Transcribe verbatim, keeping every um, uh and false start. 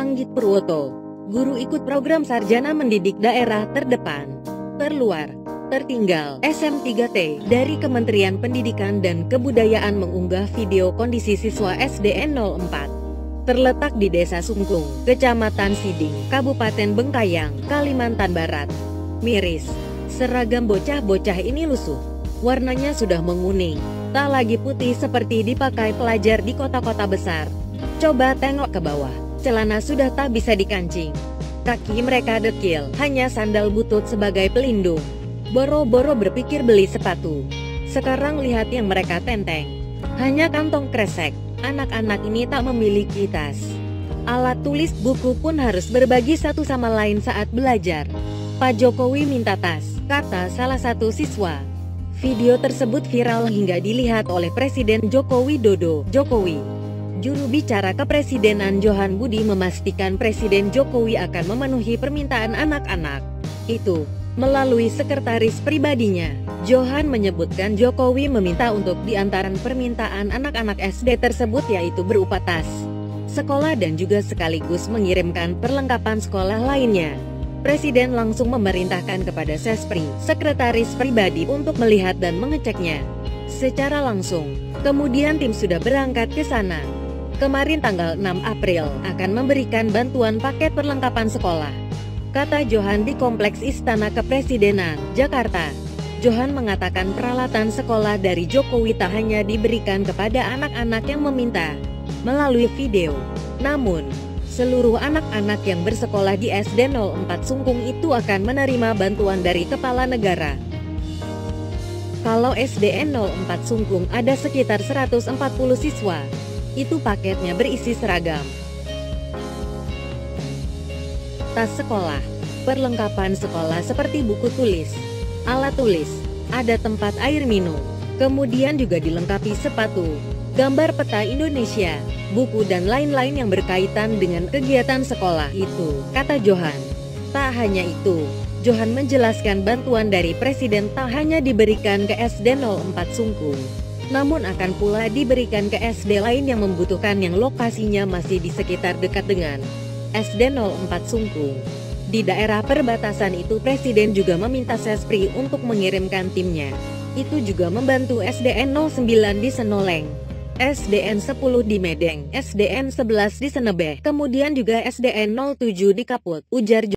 Anggit Purwoto, guru ikut program sarjana mendidik daerah terdepan, terluar, tertinggal S M tiga T dari Kementerian Pendidikan dan Kebudayaan mengunggah video kondisi siswa S D N nol empat. Terletak di Desa Sungkung, Kecamatan Siding, Kabupaten Bengkayang, Kalimantan Barat. Miris, seragam bocah-bocah ini lusuh. Warnanya sudah menguning, tak lagi putih seperti dipakai pelajar di kota-kota besar. Coba tengok ke bawah. Celana sudah tak bisa dikancing. Kaki mereka dekil, hanya sandal butut sebagai pelindung. Boro-boro berpikir beli sepatu. Sekarang lihat yang mereka tenteng. Hanya kantong kresek. Anak-anak ini tak memiliki tas. Alat tulis buku pun harus berbagi satu sama lain saat belajar. Pak Jokowi minta tas, kata salah satu siswa. Video tersebut viral hingga dilihat oleh Presiden Joko Widodo. Jokowi. Juru bicara Kepresidenan Johan Budi memastikan Presiden Jokowi akan memenuhi permintaan anak-anak itu melalui sekretaris pribadinya. Johan menyebutkan Jokowi meminta untuk diantaran permintaan anak-anak S D tersebut yaitu berupa tas sekolah dan juga sekaligus mengirimkan perlengkapan sekolah lainnya. Presiden langsung memerintahkan kepada Sespri, sekretaris pribadi untuk melihat dan mengeceknya secara langsung. Kemudian tim sudah berangkat ke sana. Kemarin tanggal enam April akan memberikan bantuan paket perlengkapan sekolah, kata Johan di Kompleks Istana Kepresidenan, Jakarta. Johan mengatakan peralatan sekolah dari Jokowi tak hanya diberikan kepada anak-anak yang meminta melalui video, namun seluruh anak-anak yang bersekolah di S D nol empat Sungkung itu akan menerima bantuan dari kepala negara. Kalau S D N nol empat Sungkung ada sekitar seratus empat puluh siswa. Itu paketnya berisi seragam, tas sekolah, perlengkapan sekolah seperti buku tulis, alat tulis, ada tempat air minum, kemudian juga dilengkapi sepatu, gambar peta Indonesia, buku dan lain-lain yang berkaitan dengan kegiatan sekolah itu, kata Johan. Tak hanya itu, Johan menjelaskan bantuan dari Presiden tak hanya diberikan ke S D nol empat Sungkung, namun akan pula diberikan ke S D lain yang membutuhkan yang lokasinya masih di sekitar dekat dengan S D nol empat Sungkung. Di daerah perbatasan itu Presiden juga meminta Sespri untuk mengirimkan timnya. Itu juga membantu S D N nol sembilan di Senoleng, S D N sepuluh di Medeng, S D N sebelas di Senebeh, kemudian juga S D N nol tujuh di Kaput, ujar